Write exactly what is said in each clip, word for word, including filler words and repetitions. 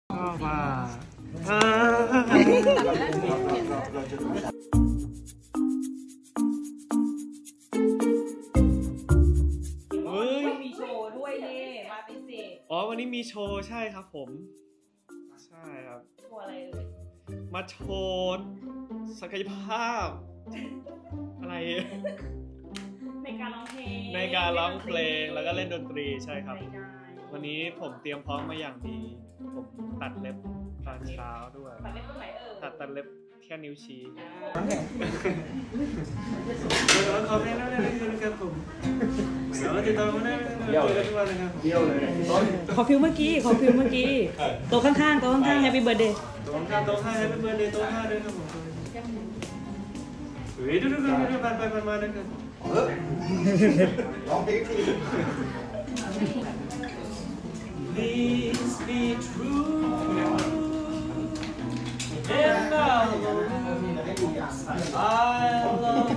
ชอบอ่ะมีโชว์ด้วยนี่มาเป็นสิอ๋อวันนี้มีโชว์ใช่ครับผมใช่ครับโชว์อะไรเลยมาโชว์ศักยภาพอะไรในการร้องเพลงในการร้องเพลงแล้วก็เล่นดนตรีใช่ครับวันนี้ผมเตรียมพร้อมมาอย่างดีผมตัดเล็บตอนเช้าด้วยตัดเล็บตรงไหนเออตัดตัดเล็บแค่นิ้วชี้ขอเพลงแล้วได้เลยครับผมเดี๋ยวติดต่อมาได้เดี๋ยวเลยทุกวันเลยครับเดี๋ยวเลยขอฟิวเมื่อกี้ขอฟิวเมื่อกี้โต๊ะข้างๆโต๊ะข้างๆ Happy Birthday โต๊ะข้างโต๊ะข้าง Happy Birthday โต๊ะข้างด้วยครับผมเฮ้ยดูดูดูดูผ่านไปผ่านมาด้วยครับร้องเพลงที่ Please be true and I'll love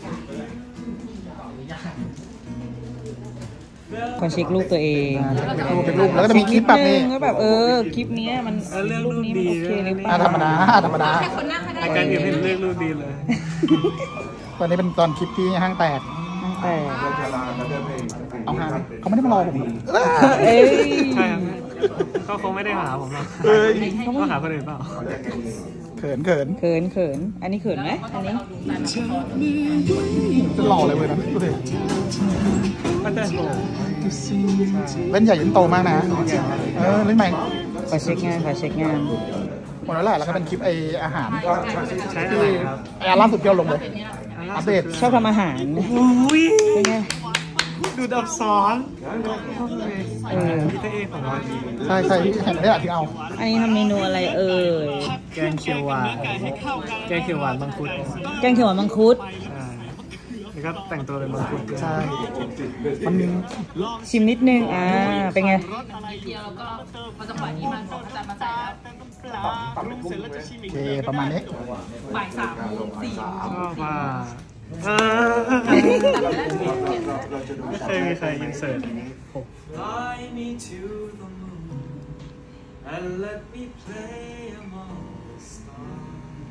ขอเช็ครูปตัวเองเป็นรูปแล้วก็จะมีคลิปแบบนี้ก็แบบเออคลิปนี้มันเรื่องรูปนี้โอเคหรือเปล่าธรรมดาธรรมดาอาการอื่นเป็นเรื่องรูปดีเลยตอนนี้เป็นตอนคลิปที่ห้างแตกแต่เอาหาเขาไม่ได้มารอผมเอ้ยใช่เขาคงไม่ได้หาผมหรอกเขาหาคนอื่นเปล่าเขินเขินเขินเขินอันนี้เขินไหมอันนี้จะหล่อเลยเว้ยนะดูดิมันจะโตเล่นใหญ่เล่นโตมากนะเออเล่นใหม่ขอเช็คงานขอเช็คงานหมดแล้วแหละแล้วก็เป็นคลิปไออาหารใช้อะไรครับไออาล่าสุดที่เราลงเลยอัปเดตชอบทำอาหารเป็นไงดูดับซ้อนเออพี่เต้ของเราดีใช่ใช่ที่เห็นได้อะที่เอาอันนี้ทำเมนูอะไรเอ่ยแกงเขียวหวานแกงเขียวหวานมังคุดแกงเขียวหวานมังคุดแล้วก็แต่งตัวเป็นมังคุดใช่มันชิมนิดนึงอ่าเป็นไงโอเคประมาณนี้บ่ายสามสี่ชอบอ่ะไม่เคยมีใครอินเสิร์ตผม Fly me to the moon and let me play among the stars.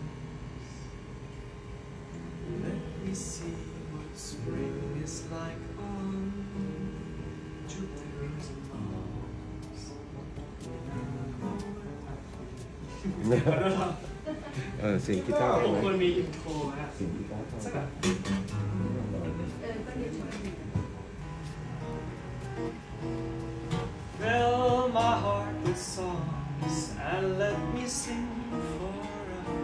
Let me see what spring is like on Jupiter and Mars. เออเสียงกีตาร์ผมควรมีอินโทรฮะเสียงกีตาร์ Fill my heart with songs and let me sing forever.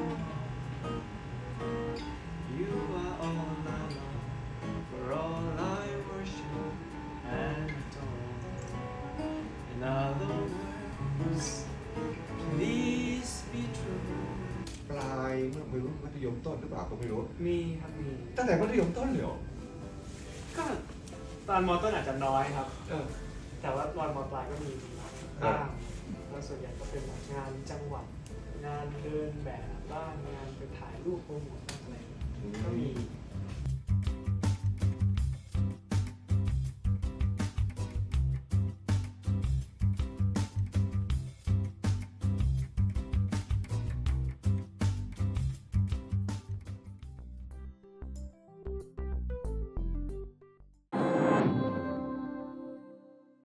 You are all I love, for all I worship and adore. In other words, please be true. ปลายไม่รู้มัธยมต้นหรือเปล่าก็ไม่รู้มีครับมีตั้งแต่มัธยมต้นเลยเหรอก็ตอนม.ต้นอาจจะน้อยครับแต่ว่าตอนม.ปลายก็มีบ้างแล้วส่วนใหญ่ก็เป็นงานจังหวัดงานเดินแบบบ้างงานไปถ่ายรูปโปรโมทอะไรก็มี